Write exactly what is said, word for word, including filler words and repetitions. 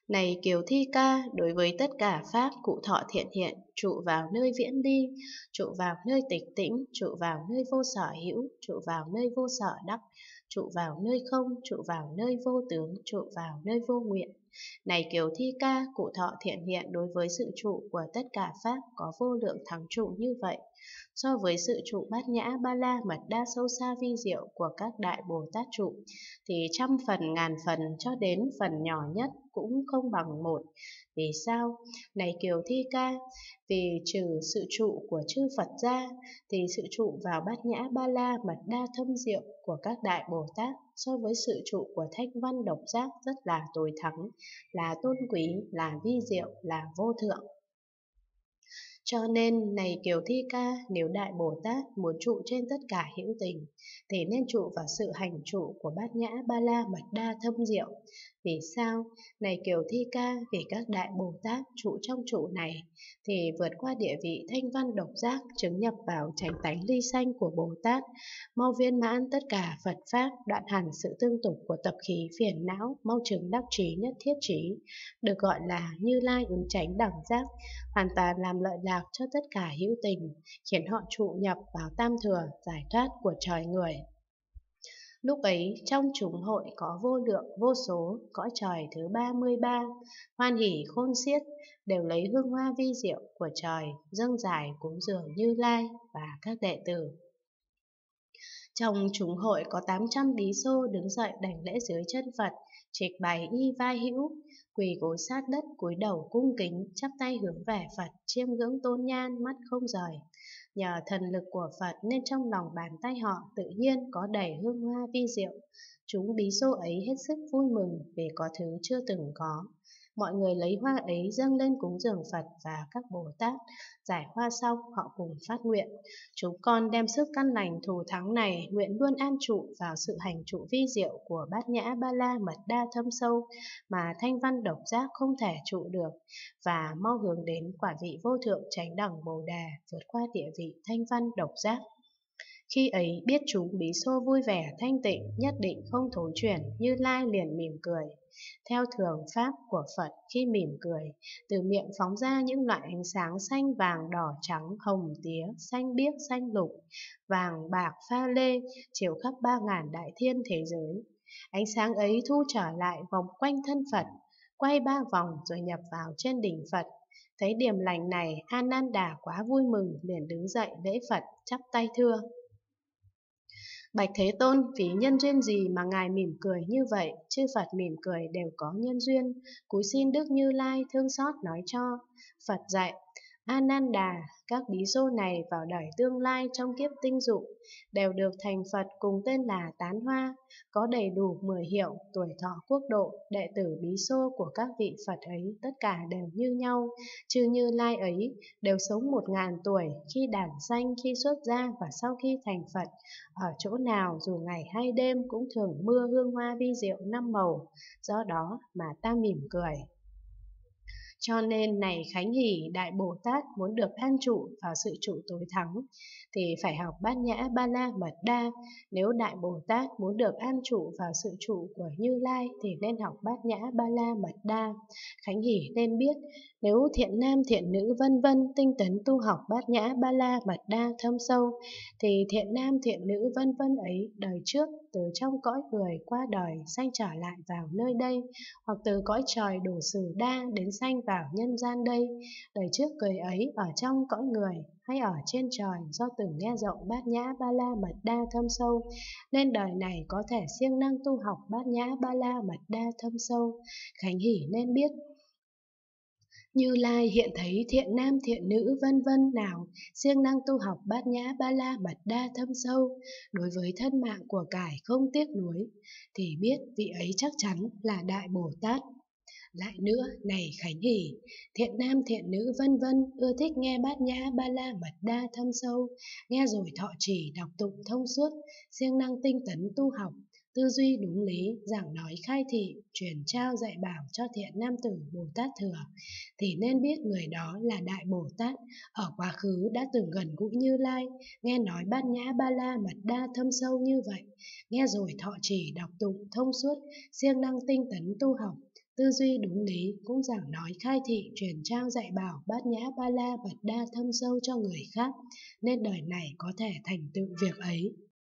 Này Kiều Thi Ca, đối với tất cả pháp cụ thọ thiện hiện, trụ vào nơi viễn ly, trụ vào nơi tịch tĩnh, trụ vào nơi vô sở hữu, trụ vào nơi vô sở đắc, trụ vào nơi không, trụ vào nơi vô tướng, trụ vào nơi vô nguyện. Này Kiều Thi Ca, cụ thọ thiện hiện đối với sự trụ của tất cả pháp có vô lượng thắng trụ như vậy. So với sự trụ bát nhã ba la mật đa sâu xa vi diệu của các đại Bồ Tát trụ, thì trăm phần ngàn phần cho đến phần nhỏ nhất cũng không bằng một. Vì sao? Này Kiều Thi Ca, vì trừ sự trụ của chư Phật ra, thì sự trụ vào bát nhã ba la mật đa thâm diệu của các đại Bồ Tát so với sự trụ của thanh văn độc giác rất là tối thắng, là tôn quý, là vi diệu, là vô thượng. Cho nên, này Kiều Thi Ca, nếu Đại Bồ Tát muốn trụ trên tất cả hữu tình, thì nên trụ vào sự hành trụ của bát nhã ba la mật đa thâm diệu. Vì sao? Này Kiều Thi Ca, vì các Đại Bồ Tát trụ trong trụ này, thì vượt qua địa vị thanh văn độc giác, chứng nhập vào chánh tánh ly sanh của Bồ Tát, mau viên mãn tất cả Phật Pháp, đoạn hẳn sự tương tục của tập khí phiền não, mau chứng đắc trí nhất thiết trí, được gọi là Như Lai ứng chánh đẳng giác, hoàn toàn làm lợi lạc cho tất cả hữu tình, khiến họ trụ nhập vào tam thừa giải thoát của trời người. Lúc ấy trong chúng hội có vô lượng vô số cõi trời thứ ba mươi ba, hoan hỷ khôn xiết, đều lấy hương hoa vi diệu của trời dâng giải cúng dường Như Lai và các đệ tử. Trong chúng hội có tám trăm bí xô đứng dậy đảnh lễ dưới chân Phật, trịch bày y vai hữu, quỳ gối sát đất cúi đầu cung kính, chắp tay hướng về Phật, chiêm ngưỡng tôn nhan, mắt không rời. Nhờ thần lực của Phật nên trong lòng bàn tay họ tự nhiên có đầy hương hoa vi diệu. Chúng bí xô ấy hết sức vui mừng vì có thứ chưa từng có. Mọi người lấy hoa ấy dâng lên cúng dường Phật và các Bồ Tát. Giải hoa xong họ cùng phát nguyện: chúng con đem sức căn lành thù thắng này nguyện luôn an trụ vào sự hành trụ vi diệu của bát nhã ba la mật đa thâm sâu mà thanh văn độc giác không thể trụ được, và mau hướng đến quả vị vô thượng chánh đẳng Bồ Đề, vượt qua địa vị thanh văn độc giác. Khi ấy biết chúng bí xô vui vẻ thanh tịnh, nhất định không thối chuyển, Như Lai liền mỉm cười. Theo thường pháp của Phật, khi mỉm cười, từ miệng phóng ra những loại ánh sáng xanh, vàng, đỏ, trắng, hồng, tía, xanh biếc, xanh lục, vàng, bạc, pha lê, chiếu khắp ba ngàn đại thiên thế giới. Ánh sáng ấy thu trở lại vòng quanh thân Phật, quay ba vòng rồi nhập vào trên đỉnh Phật. Thấy điểm lành này, Ananda quá vui mừng, liền đứng dậy lễ Phật, chắp tay thưa: Bạch Thế Tôn, vì nhân duyên gì mà Ngài mỉm cười như vậy? Chư Phật mỉm cười đều có nhân duyên, cúi xin Đức Như Lai thương xót nói cho. Phật dạy: Ananda, các bí xô này vào đời tương lai trong kiếp tinh dụng đều được thành Phật cùng tên là Tán Hoa, có đầy đủ mười hiệu, tuổi thọ quốc độ. Đệ tử bí xô của các vị Phật ấy tất cả đều như nhau, chư Như Lai ấy đều sống một ngàn tuổi, khi đản sanh, khi xuất gia và sau khi thành Phật. Ở chỗ nào dù ngày hay đêm cũng thường mưa hương hoa vi diệu năm màu, do đó mà ta mỉm cười. Cho nên này Khánh Hỷ, Đại Bồ Tát muốn được an trụ vào sự trụ tối thắng thì phải học bát nhã ba la mật đa. Nếu Đại Bồ Tát muốn được an trụ vào sự trụ của Như Lai thì nên học bát nhã ba la mật đa. Khánh Hỷ nên biết, nếu thiện nam thiện nữ vân vân tinh tấn tu học bát nhã ba la mật đa thâm sâu, thì thiện nam thiện nữ vân vân ấy đời trước từ trong cõi người qua đời sanh trở lại vào nơi đây, hoặc từ cõi trời đổ sử đa đến sanh vào nhân gian đây, đời trước người ấy ở trong cõi người hay ở trên trời do từng nghe rộng bát nhã ba la mật đa thâm sâu, nên đời này có thể siêng năng tu học bát nhã ba la mật đa thâm sâu. Khánh Hỷ nên biết, Như Lai hiện thấy thiện nam thiện nữ vân vân nào siêng năng tu học bát nhã ba la mật đa thâm sâu, đối với thân mạng của cải không tiếc nuối, thì biết vị ấy chắc chắn là Đại Bồ Tát. Lại nữa, này Khánh Hỷ, thiện nam thiện nữ vân vân ưa thích nghe bát nhã ba la mật đa thâm sâu, nghe rồi thọ trì đọc tụng thông suốt, siêng năng tinh tấn tu học, tư duy đúng lý, giảng nói khai thị, truyền trao dạy bảo cho thiện nam tử Bồ Tát thừa, thì nên biết người đó là Đại Bồ Tát, ở quá khứ đã từng gần gũi Như Lai, nghe nói bát nhã ba la mật đa thâm sâu như vậy, nghe rồi thọ trì đọc tụng thông suốt, siêng năng tinh tấn tu học, tư duy đúng lý, cũng giảng nói khai thị, truyền trao dạy bảo, bát nhã ba la mật đa thâm sâu cho người khác, nên đời này có thể thành tựu việc ấy.